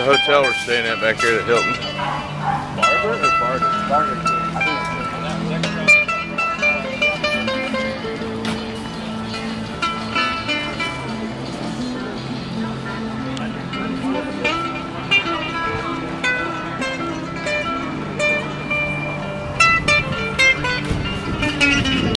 the hotel we're staying at back here at Hilton. Barber or Barter? Barter.